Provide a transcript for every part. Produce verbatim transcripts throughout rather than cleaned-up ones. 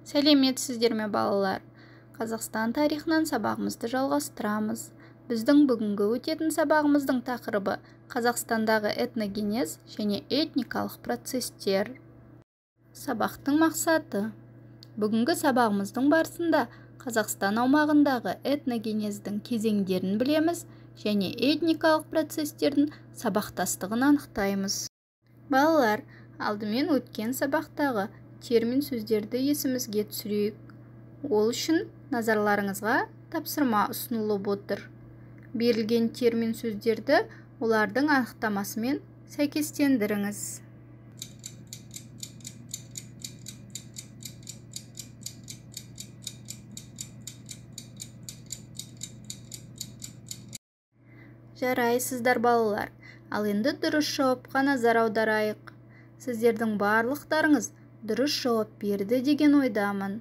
Сәлеметсіздер ме балалар? Қазақстан тарихынан сабағымызды жалғастырамыз. Біздің бүгінгі өтетін сабағымыздың тақырыбы Қазақстандағы этногенез және этникалық процестер. Сабақтың мақсаты: бүгінгі сабағымыздың барысында Қазақстан аумағындағы этногенездің кезеңдерін білеміз және этникалық процестердің сабақтастығын анықтаймыз. Балалар, алдымен өткен сабақтағы термин сөздерді есімізге түсірейік. Ол үшін назарларыңызға тапсырма ұсынылып отыр. Берілген термин сөздерді олардың анықтамасымен сәйкестендіріңіз. Жарайсыздар балалар. Ал енді дұрыс жауапқа назар аударайық. Сіздердің барлықтарыңыз дұрыс жауап берді деген ойдамын.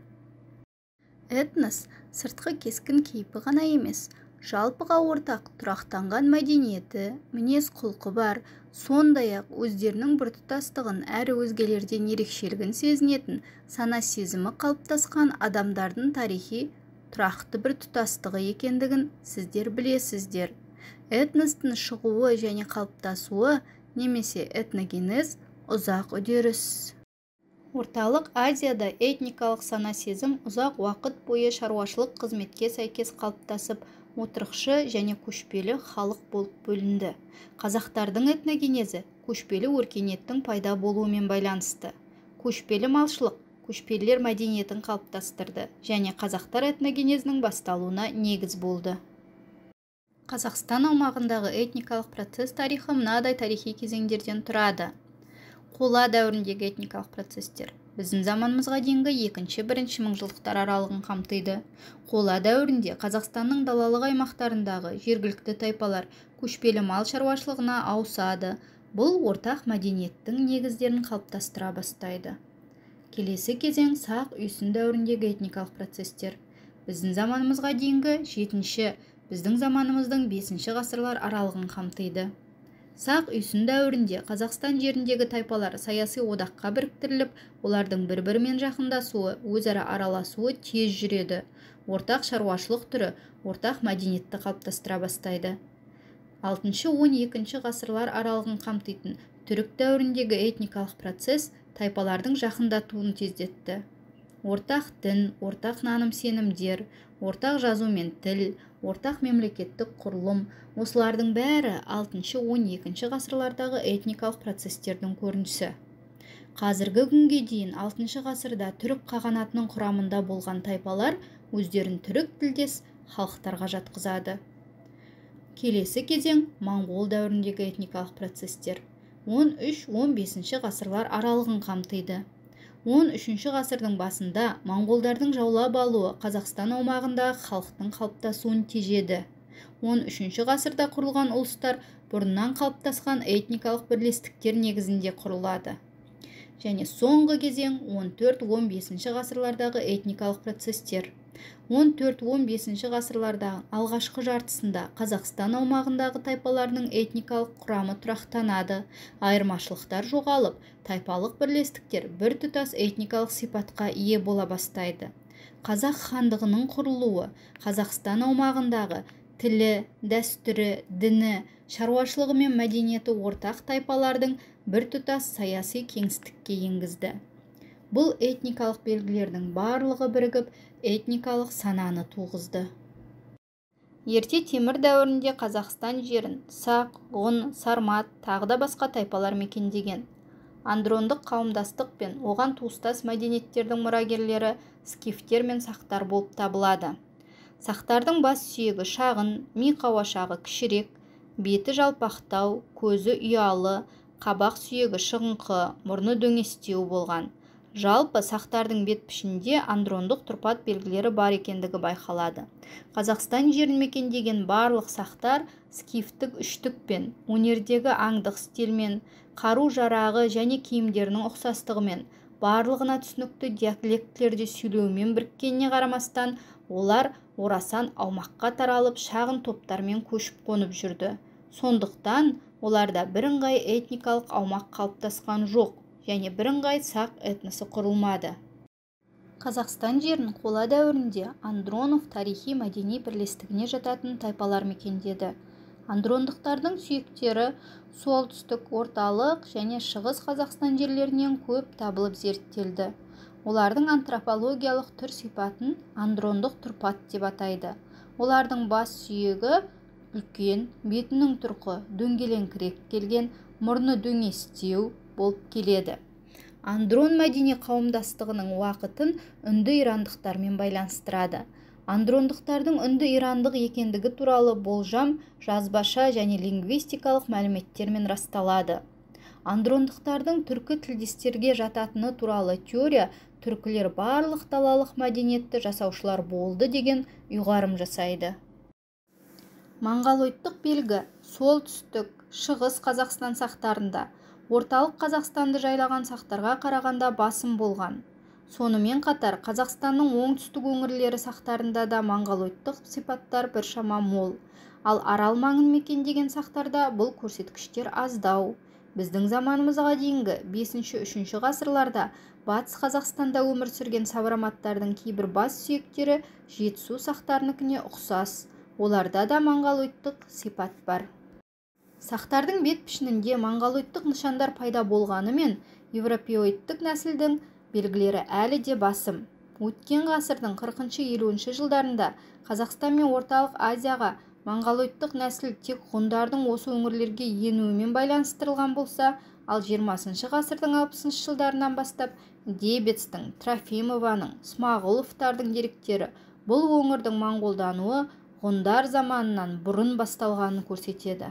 Этнос сыртқы кескін кейпі ғана емес, жалпыға ортақ тұрақтанған мәдениеті, мінез құлқы бар, сондай-ақ өздерінің біртұтастығын әрі өзгелерден ерекшелігін сезінетін, сана сезімі қалыптасқан адамдардың тарихи тұрақты біртұтастығы екендігін сіздер білесіздер. Этностың шығуы және қалыптасуы немесе этногенез ұзақ үдеріс. Орталық Азияда этникалық сана сезім ұзақ уақыт бойы шаруашылық қызметке сәйкес қалыптасып, отырықшы және көшпелі халық болып бөлінді. Қазақтардың этногенезі көшпелі өркениеттің пайда болуымен байланысты. Көшпелі малшылық көшпелілер мәдениетін қалыптастырды және қазақтар этногенезінің басталуына негіз болды. Қазақстан аумағындағы этникалық процесс тарихы мынадай тарихи кезеңдерден тұрады. Қола дәуіріндегі этникалық процестер біздің заманымызға дейінгі екінші бірінші мыңжылдықтар аралығын қамтиды. Қола дәуірінде Қазақстанның далалық аймақтарындағы жергілікті тайпалар көшпелі мал шаруашылығына ауысады. Бұл ортақ мәдениеттің негіздерін қалыптастыра бастайды. Келесі кезең сақ үйсін дәуіріндегі этникалық процестер біздің заманымызға дейінгі жетінші, біздің заманымыздың бесінші ғасырлар аралығын қамтиды. Сақ үйсін дәуірінде Қазақстан жеріндегі тайпалар саяси одаққа біріктіріліп, олардың бір-бірімен жақындасуы, өзара араласуы тез жүреді. Ортақ шаруашылық түрі, ортақ мәдениетті қалыптастыра бастайды. алтыншы он екінші ғасырлар аралығын қамтитын түрік дәуіріндегі этникалық процесс тайпалардың жақындатуын тездетті. Ортақ дін, ортақ наным-сенімдер, ортақ жазу мен тіл, ортақ мемлекеттік құрылым, осылардың бәрі алтыншы он екінші ғасырлардағы этникалық процестердің көрінісі. Қазіргі күнге дейін алтыншы ғасырда түрік қағанатының құрамында болған тайпалар өздерін түрік тілдес халықтарға жатқызады. Келесі кезең моңғол дәуіріндегі этникалық процестер он үш он бесінші ғасырлар аралығын қамтиды. он үшінші ғасырдың басында моңғолдардың жаулап алуы Қазақстан аумағындағы халықтың қалыптасуын тежеді. он үшінші ғасырда құрылған ұлыстар бұрыннан қалыптасқан этникалық бірлестіктер негізінде құрылады. Және соңғы кезең он төрт он бесінші ғасырлардағы этникалық процестер. он төрт он бесінші ғасырлардағы алғашқы жартысында Қазақстан аумағындағы тайпаларының этникалық құрамы тұрақтанады, айырмашылықтар жоғалып, тайпалық бірлестіктер біртұтас этникалық сипатқа ие бола бастайды. Қазақ хандығының құрылуы Қазақстан аумағындағы тілі, дәстүрі, діні, шаруашылығы мен мәдениеті ортақ тайпалардың біртұтас саяси кеңістікке енгізді. Бұл этникалық белгілердің барлығы бірігіп, этникалық сананы туғызды. Ерте темір дәуірінде Қазақстан жерін сақ, ғұн, сармат, тағы да басқа тайпалар мекендеген. Андрондық қауымдастық пен оған туыстас мәдениеттердің мұрагерлері скифтер мен сақтар болып табылады. Сақтардың бас сүйегі шағын, ми қауашағы кішірек, беті жалпақтау, көзі ұялы, қабақ сүйегі шығыңқы, мұрны дөңестеу болған. Жалпы сақтардың бет пішінде андрондық тұрпат белгілері бар екендігі байқалады. Қазақстан жерін мекендеген барлық сақтар скифтік үштікпен, өнердегі аңдық стильмен, қару-жарағы және киімдерінің ұқсастығымен, барлығына түсінікті диалектілерде сөйлеумен біріккеніне қарамастан, олар орасан аумаққа таралып шағын топтармен көшіп қонып жүрді. Сондықтан оларда бірыңғай этникалық аумақ қалыптасқан жоқ және бірыңғай сақ этносы құрылмады. Қазақстан жерін қола дәуірінде Андронов тарихи-мәдени бірлестігіне жататын тайпалар мекендеді. Андрондықтардың сүйектері солтүстік, орталық және шығыс Қазақстан жерлерінен көп табылып зерттелді. Олардың антропологиялық түр сипатын андрондық тұрпат деп атайды. Олардың бас сүйегі үлкен, бетінің тұрқы дөңгеленіңкірек келген, мұрны дөңестеу болып келеді. Андрон мәдени қауымдастығының уақытын үнді ирандықтармен байланыстырады. Андрондықтардың үнді ирандық екендігі туралы болжам жазбаша және лингвистикалық мәліметтермен расталады. Андрондықтардың түркі тілдестерге жататыны туралы теория түркілер барлық далалық мәдениетті жасаушылар болды деген ұйғарым жасайды. Монғолоидтық белгі солтүстік, шығыс Қазақстан сақтарында, орталық Қазақстанды жайлаған сақтарға қарағанда басым болған. Сонымен қатар Қазақстанның оңтүстік өңірлері сақтарында да монғолоидтық сипаттар біршама мол, ал Арал маңын мекендеген сақтарда бұл көрсеткіштер аздау. Біздің заманымызға дейінгі бесінші-үшінші ғасырларда батыс Қазақстанда өмір сүрген савроматтардың кейбір бас сүйектері Жетісу сақтарыныкіне ұқсас. Оларда да монғолоидтық сипат бар. Сақтардың бет пішінінде монғолоидтық нышандар пайда болғанымен, европеоидтік нәсілдің белгілері әлі де басым. Өткен ғасырдың қырқыншы-елуінші жылдарында Қазақстан мен орталық Азияға монғолоидтық нәсіл тек ғұндардың осы өңірлерге енуімен байланыстырылған болса, ал жиырмасыншы ғасырдың алпысыншы жылдарынан бастап Дебецтің, Трофимованың, Смағұловтардың деректері бұл өңірдің монғолдануы ғұндар заманынан бұрын басталғанын көрсетеді.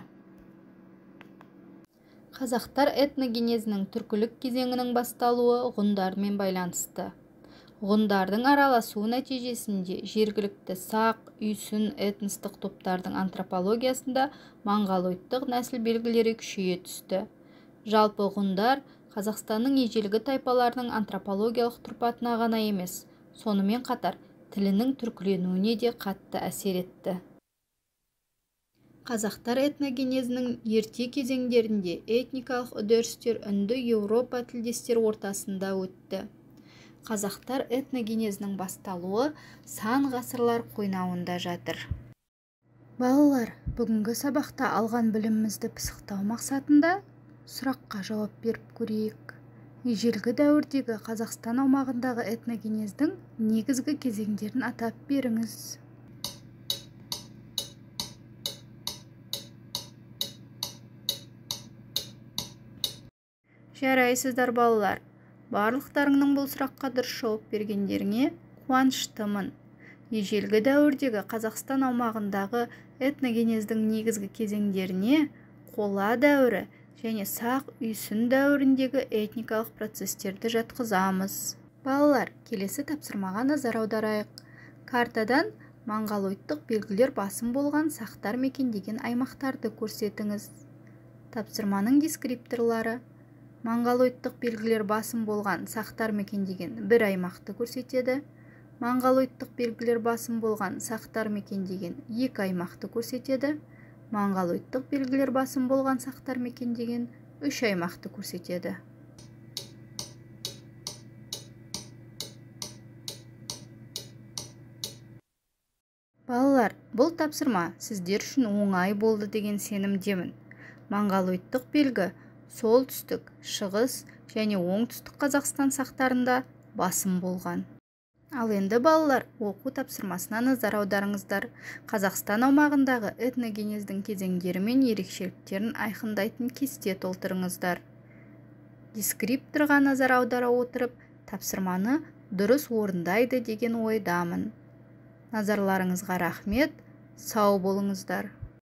Қазақтар этногенезінің түркілік кезеңінің басталуы ғұндармен байланысты. Ғұндардың араласуы нәтижесінде жергілікті сақ, үйсін этностық топтардың антропологиясында монғолоидтық нәсіл белгілері күшейе түсті. Жалпы ғұндар Қазақстанның ежелгі тайпаларының антропологиялық тұрпатына ғана емес, сонымен қатар тілінің түркіленуіне де қатты әсер етті. Қазақтар этногенезінің ерте кезеңдерінде этникалық үдерістер үнді Еуропа тілдестер ортасында өтті. Қазақтар этногенезінің басталуы сан ғасырлар қойнауында жатыр. Балалар, бүгінгі сабақта алған білімімізді пысықтау мақсатында сұраққа жауап беріп көрейік. Ежелгі дәуірдегі Қазақстан аумағындағы этногенездің негізгі кезеңдерін атап беріңіз. Жарайсыздар балалар. Барлықтарыңның бұл сұраққа дұрыс жауап бергендеріңе қуаныштымын. Ежелгі дәуірдегі Қазақстан аумағындағы этногенездің негізгі кезеңдеріне қола дәуірі және сақ үйсін дәуіріндегі этникалық процестерді жатқызамыз. Балалар, келесі тапсырмаға назар аударайық. Картадан монғолоидтық белгілер басым болған сақтар мекендеген аймақтарды көрсетіңіз. Тапсырманың дескрипторлары: монғолоидтық белгілер басым болған сақтар мекендеген бір аймақты көрсетеді. Монғолоидтық белгілер басым болған сақтар мекендеген екі аймақты көрсетеді. Монғолоидтық белгілер басым болған сақтар мекендеген үш аймақты көрсетеді. Балалар, бұл тапсырма сіздер үшін оңай болды деген сенімдемін. Монғолоидтық белгі солтүстік, шығыс және оңтүстік Қазақстан сақтарында басым болған. Ал енді балалар, оқу тапсырмасына назар аударыңыздар. Қазақстан аумағындағы этногенездің кезеңдері мен ерекшеліктерін айқындайтын кесте толтырыңыздар. Дескрипторға назар аудара отырып, тапсырманы дұрыс орындайды деген ойдамын. Назарларыңызға рахмет, сау болыңыздар.